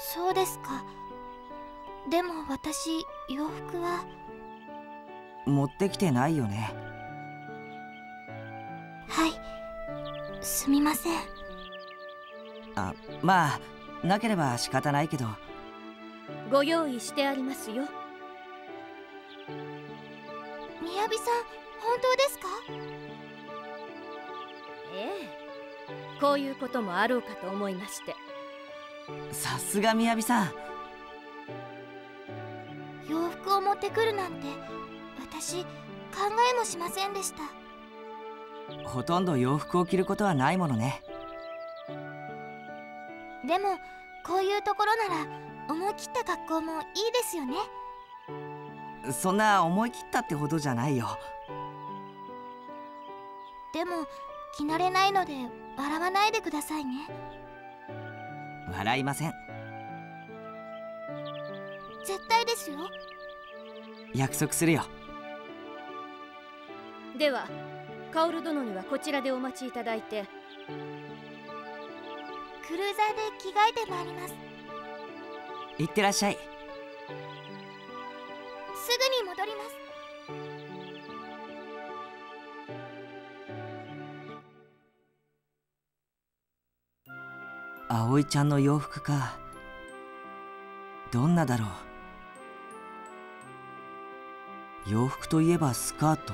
そうですか。でも私、洋服は。 持ってきてないよね。 はい、すみません。 まあなければ仕方ないけど。 ご用意してありますよ。 みやびさん、本当ですか？ ええ、こういうこともあろうかと思いまして。 さすがみやびさん。 洋服を持ってくるなんて私、考えもしませんでした。 ほとんど洋服を着ることはないものね。 でもこういうところなら思い切った格好もいいですよね。 そんな思い切ったってほどじゃないよ。 でも着慣れないので笑わないでくださいね。 笑いません。 絶対ですよ。 約束するよ。 では薫殿にはこちらでお待ちいただいて。 クルーザーで着替えてまいります。 いってらっしゃい。 すぐに戻ります。 葵ちゃんの洋服か。どんなだろう。洋服といえばスカート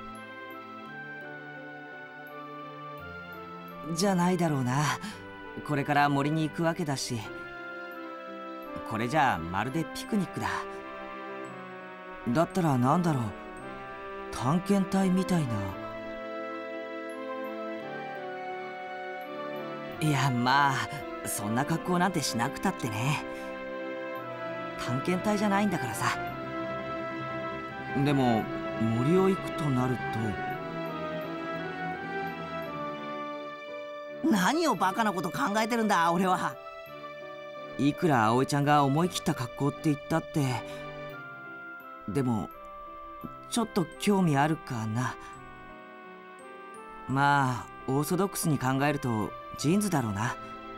じゃないだろうな。これから森に行くわけだし。これじゃあまるでピクニックだ。だったらなんだろう。探検隊みたいな。いやまあそんな格好なんてしなくたってね。探検隊じゃないんだからさ。でも森を行くとなると。何をバカなこと考えてるんだ俺は。いくら葵ちゃんが思い切った格好って言ったって、でもちょっと興味あるかな。まあオーソドックスに考えるとジーンズだろうな。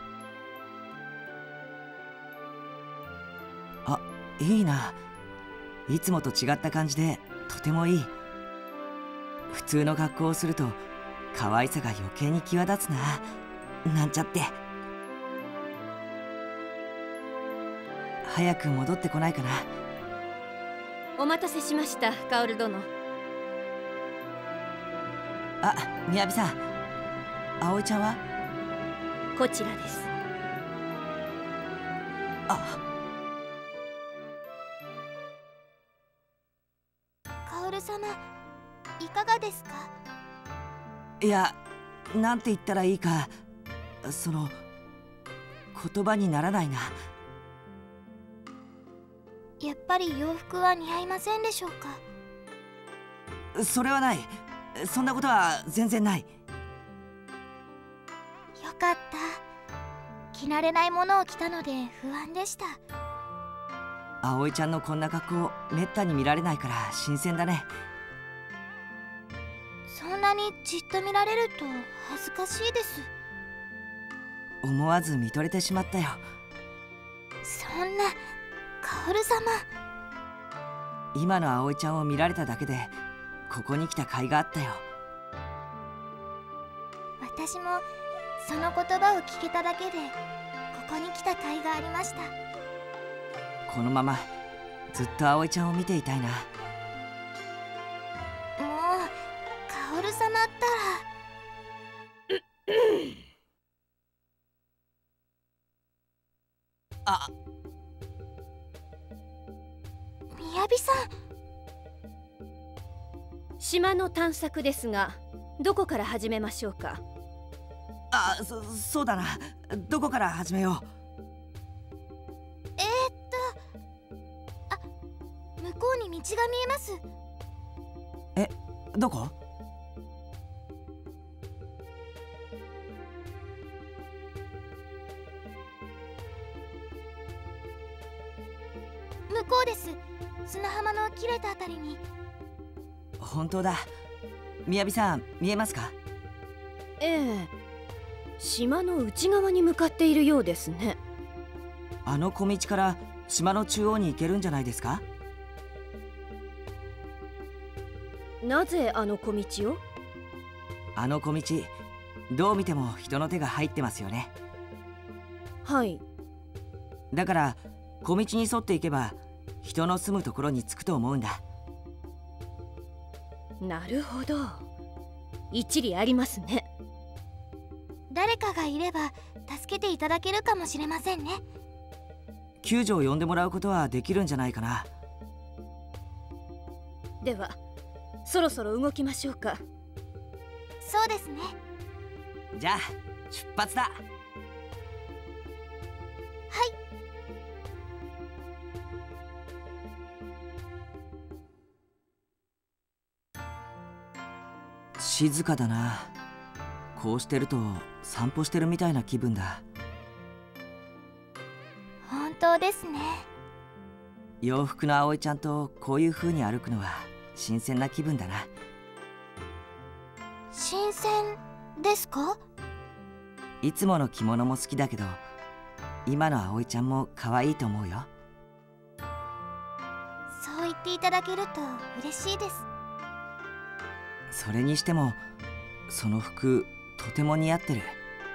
あ、いいな。いつもと違った感じでとてもいい。普通の格好をすると可愛さが余計に際立つな、なんちゃって。早く戻ってこないかな。 お待たせしました薫殿。 あ、みやびさん、葵ちゃんは？ こちらです。 薫様、いかがですか？ いや、なんて言ったらいいか、言葉にならないな。 やっぱり洋服は似合いませんでしょうか？ それはない。そんなことは全然ない。 よかった。着慣れないものを着たので不安でした。 葵ちゃんのこんな格好めったに見られないから新鮮だね。 そんなにじっと見られると恥ずかしいです。 思わず見とれてしまったよ。 そんな、薫様。 今の葵ちゃんを見られただけでここに来た甲斐があったよ。 私もその言葉を聞けただけでここに来た甲斐がありました。 このままずっと葵ちゃんを見ていたいな。 もう薫様ったらあ、 みやびさん。 島の探索ですが、どこから始めましょうか？ そうだな。どこから始めよう。 向こうに道が見えます。 どこ？ 向こうです。砂浜の切れたあたりに。 本当だ。みやびさん、見えますか？ ええ、島の内側に向かっているようですね。 あの小道から島の中央に行けるんじゃないですか？ なぜあの小道を？ あの小道、どう見ても人の手が入ってますよね。 はい。 だから小道に沿っていけば人の住むところに着くと思うんだ。 なるほど、一理ありますね。 誰かがいれば助けていただけるかもしれませんね。 救助を呼んでもらうことはできるんじゃないかな。 ではそろそろ動きましょうか。 そうですね。 じゃあ出発だ。静かだな。こうしてると散歩してるみたいな気分だ。 本当ですね。 洋服の葵ちゃんとこういう風に歩くのは新鮮な気分だな。 新鮮ですか？ いつもの着物も好きだけど、今の葵ちゃんも可愛いと思うよ。 そう言っていただけると嬉しいです。 それにしてもその服とても似合ってる。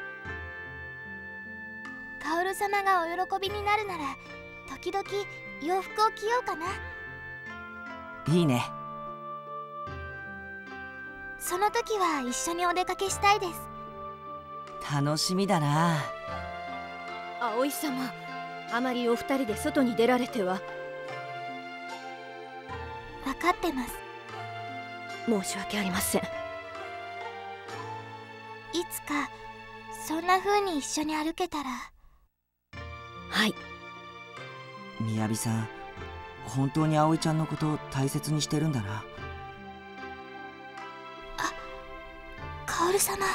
カオル様がお喜びになるなら時々洋服を着ようかな。 いいね。 その時は一緒にお出かけしたいです。 楽しみだな。 葵様、あまりお二人で外に出られては。 分かってます。 申し訳ありません。 いつかそんな風に一緒に歩けたら。 はい。 みやびさん、本当に葵ちゃんのことを大切にしてるんだな。 カオル様。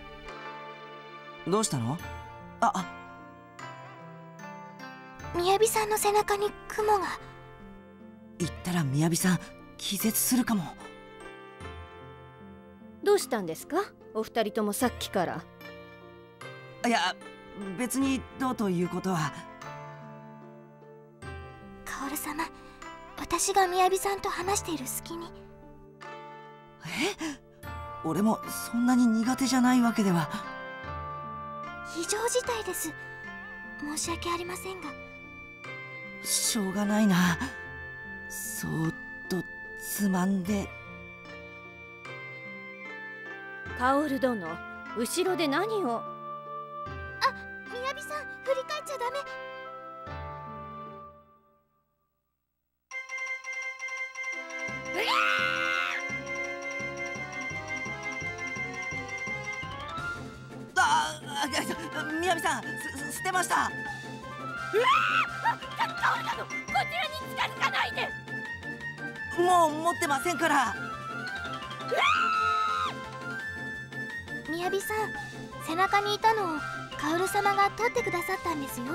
どうしたの？ みやびさんの背中に雲が。 言ったらみやびさん気絶するかも。 どうしたんですか、お二人ともさっきから。 いや、別にどうということは。 カオル様、私がみやびさんと話している隙に。 俺もそんなに苦手じゃないわけでは。 非常事態です。申し訳ありませんが。 しょうがないな。そーっとつまんで。 カオル殿、後ろで何を。 みやびさん、振り返っちゃダメ。 みやびさん、捨てました。 カオル殿、こちらに近づかないで。 もう持ってませんから。 みやびさん、背中にいたのをカオル様が取ってくださったんですよ。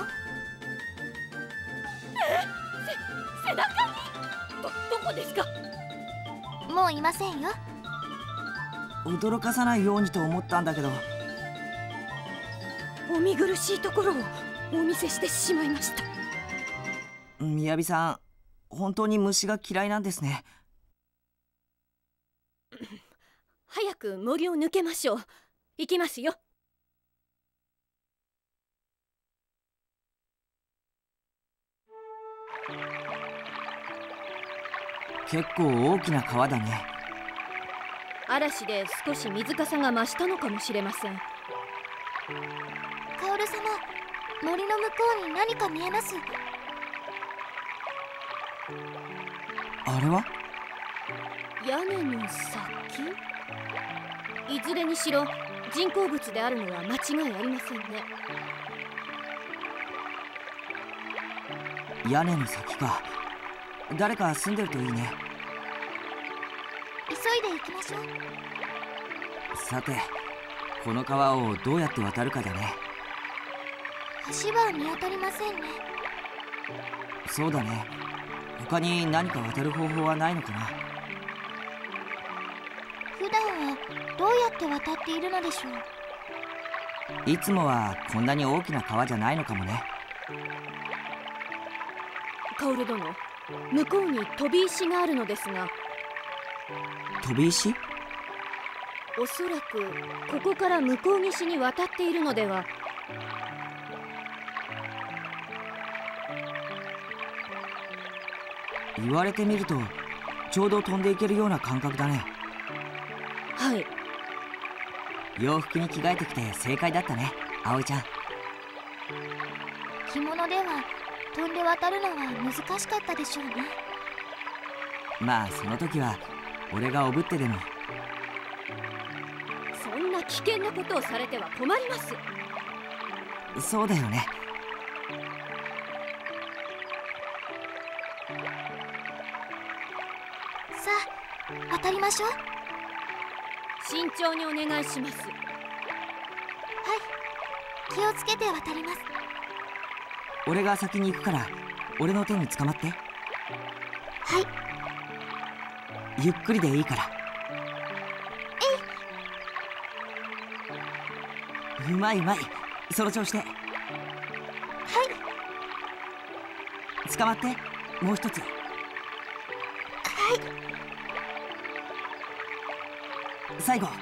背中に。どこですか？ もういませんよ。 驚かさないようにと思ったんだけど。 お見苦しいところをお見せしてしまいました。 みやびさん、本当に虫が嫌いなんですね。 早く森を抜けましょう。行きますよ。 結構大きな川だね。 嵐で少し水かさが増したのかもしれません。 カオル様、森の向こうに何か見えます。 あれは？ 屋根の先？いずれにしろ人工物であるのは間違いありませんね。 屋根の先か。誰か住んでるといいね。 急いで行きましょう。 さて、この川をどうやって渡るかだね。 橋は見当たりませんね。 そうだね。他に何か渡る方法はないのかな。 普段はどうやって渡っているのでしょう。 いつもはこんなに大きな川じゃないのかもね。 カオル殿、向こうに飛び石があるのですが。 飛び石？ おそらくここから向こう岸に渡っているのでは。 言われてみるとちょうど飛んでいけるような感覚だね。 はい。 洋服に着替えてきて正解だったね、葵ちゃん。 着物では飛んで渡るのは難しかったでしょうね。 まあその時は俺がおぶってでも。 そんな危険なことをされては困ります。 そうだよね。 さあ渡りましょう。 慎重にお願いします。 はい、気をつけて渡ります。 俺が先に行くから俺の手に捕まって。 はい。 ゆっくりでいいから。うまいうまい、その調子で。はい、捕まって。もう一つ。はい、最後。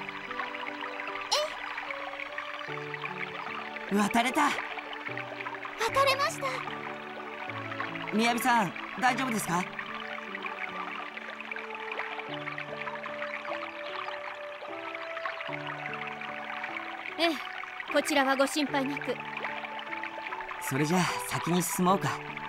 渡れた。 渡れました。 みやびさん、大丈夫ですか？ ええ、こちらはご心配なく。 それじゃあ先に進もうか。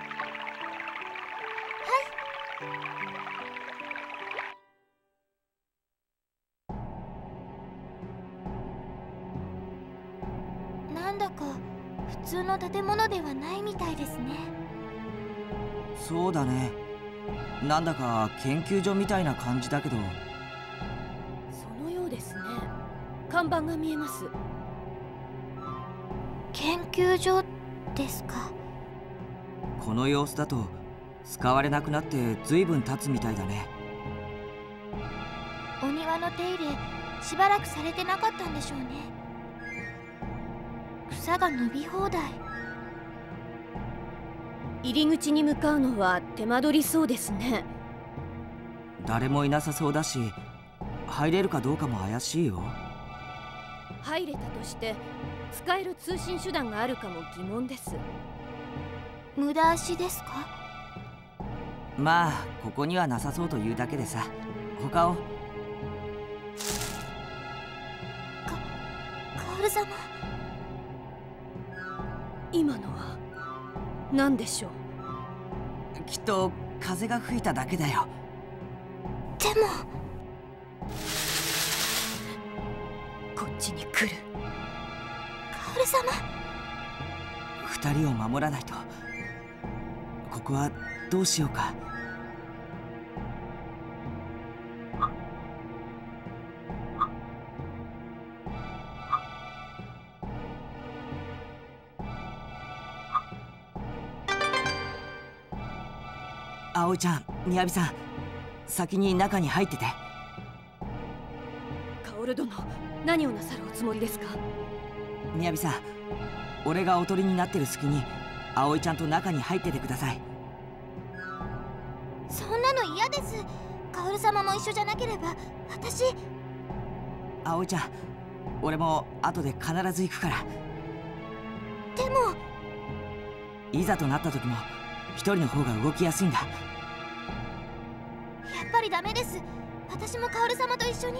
なんだか普通の建物ではないみたいですね。 そうだね。なんだか研究所みたいな感じだけど。 そのようですね。看板が見えます。 研究所ですか。 この様子だと使われなくなってずいぶん経つみたいだね。 お庭の手入れしばらくされてなかったんでしょうね。草が伸び放題。 入り口に向かうのは手間取りそうですね。 誰もいなさそうだし入れるかどうかも怪しいよ。 入れたとして使える通信手段があるかも疑問です。 無駄足ですか？ まあここにはなさそうというだけでさ、他を。 カオル様。 今のは何でしょう？ きっと風が吹いただけだよ。 でもこっちに来る。 カオル様。 二人を守らないと。ここはどうしようか。葵ちゃん、みやびさん、先に中に入ってて。 カオル殿、何をなさるおつもりですか？ みやびさん、俺がおとりになってる隙に葵ちゃんと中に入っててください。 そんなの嫌です。カオル様も一緒じゃなければ私。 葵ちゃん、俺も後で必ず行くから。 でもいざとなった時も一人の方が動きやすいんだ。 やっぱりダメです。私もカオル様と一緒に。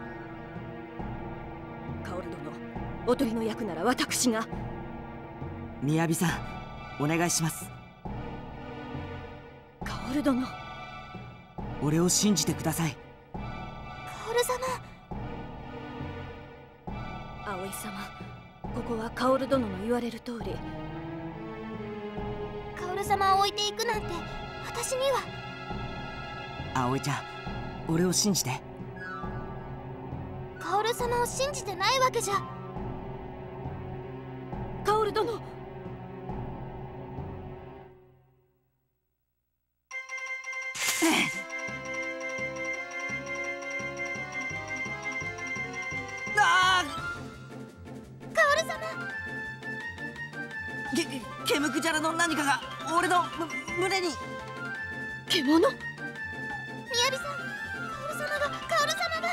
カオル殿、おとりの役なら私が。 みやびさん、お願いします。 カオル殿、 俺を信じてください。 カオル様。 葵様、ここはカオル殿の言われる通り。 カオル様を置いていくなんて私には。 葵ちゃん、俺を信じて。 カオル様を信じてないわけじゃ。 カオル殿。 カオル様。 ケムクジャラの何かが俺の胸に。 獣？ みやびさん、カオル様が。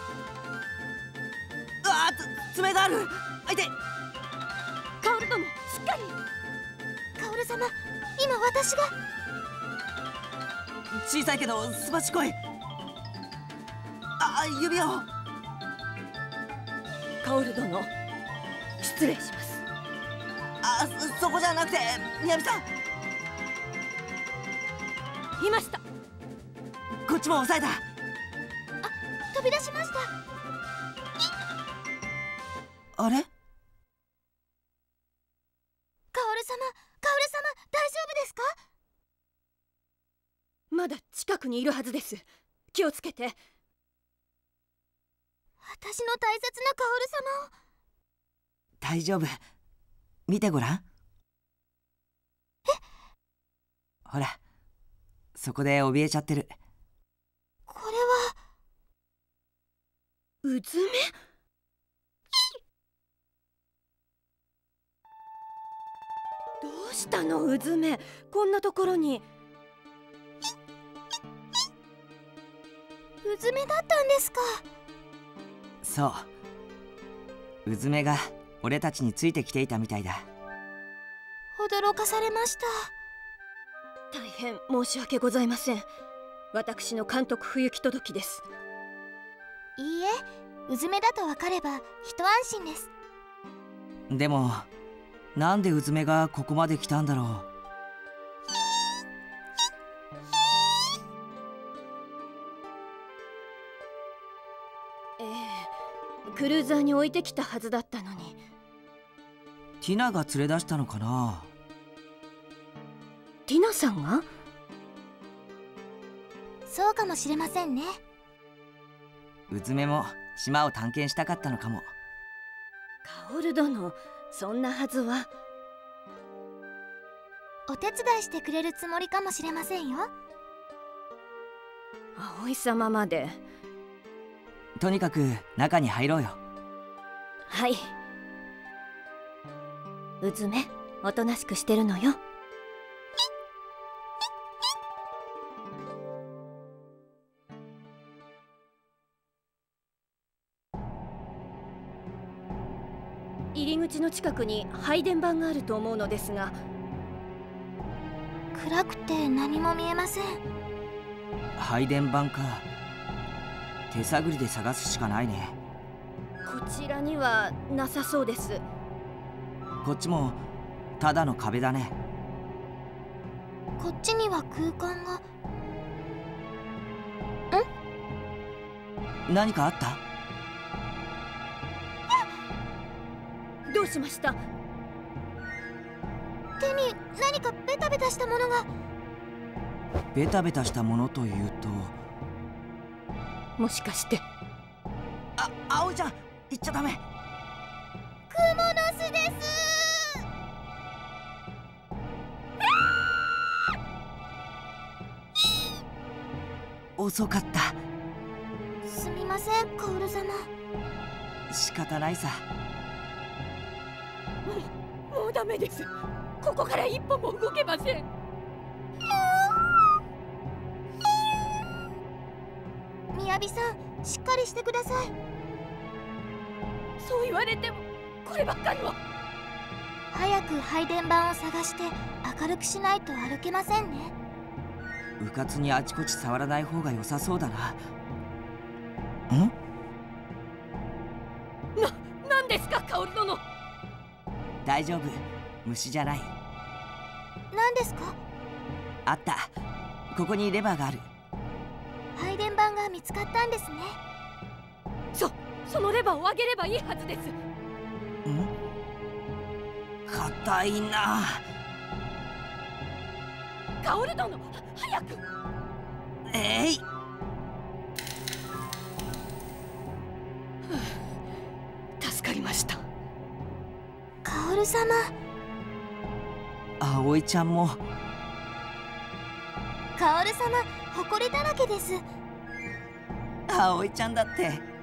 うわ爪がある。あいて。 カオル殿、しっかり。 カオル様、今私が。 小さいけどすばしこい。指を。 カオル殿、失礼します。 そこじゃなくて、みやびさん。 いました。 こっちも押さえた。 飛び出しました。 あれ？ カオル様、大丈夫ですか？ まだ近くにいるはずです。気をつけて。 私の大切なカオル様を。 大丈夫。見てごらん。ほら、そこで怯えちゃってる。 これはうずめ？どうしたの、うずめ。こんなところに。 うずめだったんですか？ そう、うずめが俺たちについてきていたみたいだ。 驚かされました。 大変申し訳ございません。私の監督不行き届きです。 いいえ、うずめだと分かれば一安心です。 でもなんでうずめがここまで来たんだろう。 クルーザーに置いてきたはずだったのに。 ティナが連れ出したのかな。 ティナさんが？ そうかもしれませんね。 うずめも島を探検したかったのかも。 カオル殿、そんなはずは。 お手伝いしてくれるつもりかもしれませんよ。 葵様まで。 とにかく中に入ろうよ。 はい。うずめ、おとなしくしてるのよ。入り口の近くに配電盤があると思うのですが。 暗くて何も見えません。 配電盤か。手探りで探すしかないね。 こちらにはなさそうです。 こっちもただの壁だね。 こっちには空間が。 何かあった？ どうしました？ 手に何かベタベタしたものが。 ベタベタしたものというと。 もしかして。 葵ちゃん、行っちゃダメ。 クモの巣です。 遅かった。 すみません、カオル様。 仕方ないさ。 もうダメです。ここから一歩も動けません。 みやびさん、しっかりしてください。 そう言われてもこればっかりは。 早く配電盤を探して明るくしないと歩けませんね。 うかつにあちこち触らない方が良さそうだな。 なんですか、カオル殿。 大丈夫、虫じゃない。 何ですか？ あった、ここにレバーがある。 配電盤が見つかったんですね。 そのレバーを上げればいいはずです。 硬いな。 カオル殿、早く。助かりました。 カオル様。 葵ちゃんも。 カオル様、誇りだらけです。 葵ちゃんだって。